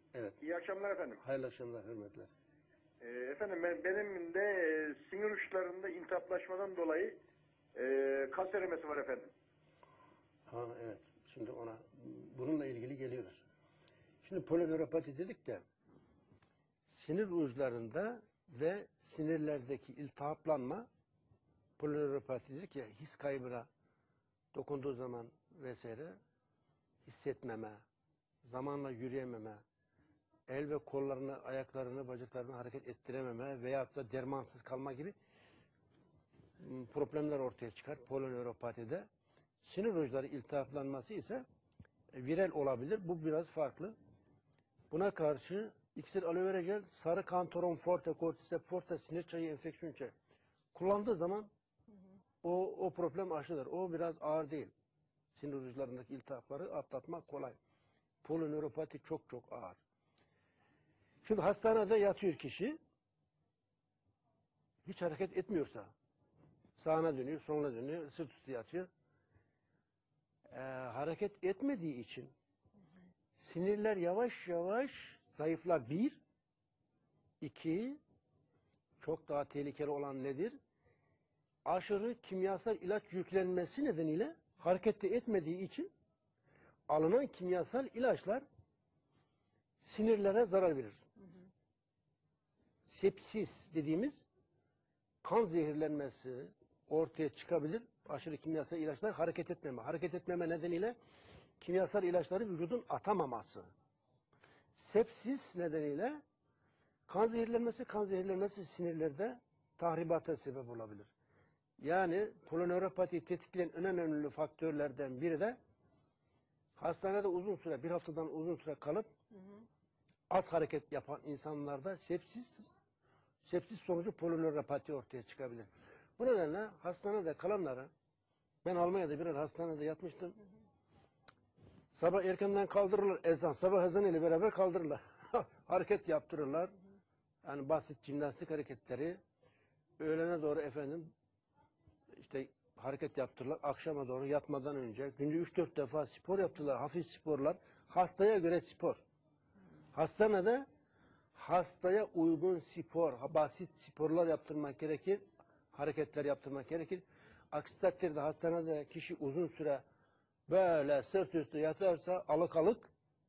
Evet. İyi akşamlar efendim. Hayırlı akşamlar, hürmetler. Efendim benim de sinir uçlarında iltihaplaşmadan dolayı kas erimesi var efendim. Ha evet. Şimdi bununla ilgili geliyoruz. Şimdi polinöropati dedik de sinir uçlarında ve sinirlerdeki iltihaplanma, polinöropati dedik ya, his kaybına dokunduğu zaman vesaire hissetmeme, zamanla yürüyememe, el ve kollarını, ayaklarını, bacaklarını hareket ettirememe veyahut da dermansız kalma gibi problemler ortaya çıkar polinöropatide. Sinir uçları iltihaplanması ise viral olabilir. Bu biraz farklı. Buna karşı iksir aloe vera gel, sarı kantaron forte, cordyceps forte, sinir çayı, enfeksiyon çayı kullandığı zaman o problem aşılır. O biraz ağır değil. Sinir uçlarındaki iltihapları atlatmak kolay. Polinöropati çok çok ağır. Şimdi hastanede yatıyor kişi, hiç hareket etmiyorsa, sağına dönüyor, soluna dönüyor, sırt üstü yatıyor. Hareket etmediği için sinirler yavaş yavaş zayıflar. Bir, iki, çok daha tehlikeli olan nedir? Aşırı kimyasal ilaç yüklenmesi nedeniyle hareket etmediği için alınan kimyasal ilaçlar sinirlere zarar verir. Sepsis dediğimiz kan zehirlenmesi ortaya çıkabilir. Aşırı kimyasal ilaçlar hareket etmeme. Hareket etmeme nedeniyle kimyasal ilaçları vücudun atamaması. Sepsis nedeniyle kan zehirlenmesi sinirlerde tahribata sebep olabilir. Yani polinöropatiyi tetikleyen en önemli faktörlerden biri de hastanede uzun süre, bir haftadan uzun süre kalıp az hareket yapan insanlarda sepsis sonucu polinöropati ortaya çıkabilir. Bu nedenle hastanede kalanlara, ben Almanya'da bir hastanede yatmıştım. Sabah erkenden kaldırırlar, sabah ezanı ile beraber kaldırırlar. Hareket yaptırırlar. Yani basit jimnastik hareketleri. Öğlene doğru işte hareket yaptırırlar. Akşama doğru yatmadan önce günde 3-4 defa spor yaptılar. Hafif sporlar. Hastaya göre spor. Hastanede hastaya uygun spor, basit sporlar yaptırmak gerekir. Hareketler yaptırmak gerekir. Aksi takdirde hastanede kişi uzun süre böyle sırt üstü yatarsa alık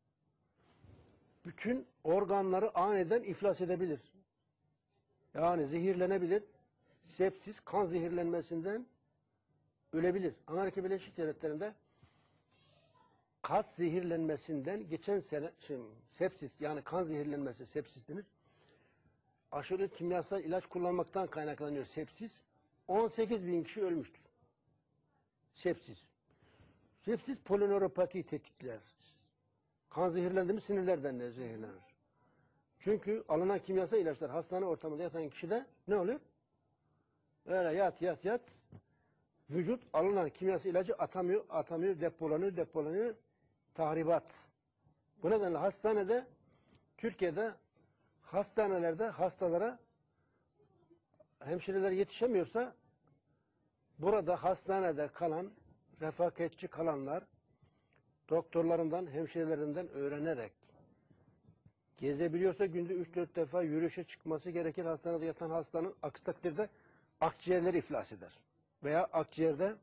bütün organları aniden iflas edebilir. Yani zehirlenebilir. Sepsis, kan zehirlenmesinden ölebilir. Amerika Birleşik Devletleri'nde kas zehirlenmesinden geçen sene, sepsis yani kan zehirlenmesi sepsis denir. Aşırı kimyasal ilaç kullanmaktan kaynaklanıyor sepsis. 18.000 kişi ölmüştür. Sepsis. Sepsis polinöropatiyi tetikler. Kan zehirlendi mi sinirlerden de zehirlenir. Çünkü alınan kimyasal ilaçlar hastane ortamında yatan kişide ne oluyor? Öyle yat. Vücut alınan kimyasal ilacı atamıyor, depolanıyor. Tahribat. Bu nedenle Türkiye'de hastanelerde hastalara hemşireler yetişemiyorsa burada hastanede kalan, refakatçi kalanlar doktorlarından, hemşirelerinden öğrenerek gezebiliyorsa günde 3-4 defa yürüyüşe çıkması gerekir. Hastanede yatan hastanın, aksi takdirde akciğerleri iflas eder. Veya akciğerde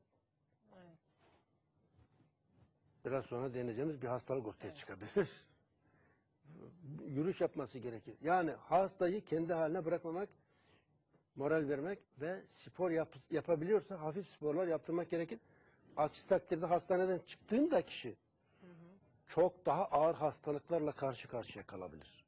biraz sonra deneyeceğimiz bir hastalık ortaya çıkabilir. Yürüyüş yapması gerekir. Yani hastayı kendi haline bırakmamak, moral vermek ve spor yapabiliyorsa hafif sporlar yaptırmak gerekir. Aksi takdirde hastaneden çıktığında kişi çok daha ağır hastalıklarla karşı karşıya kalabilir.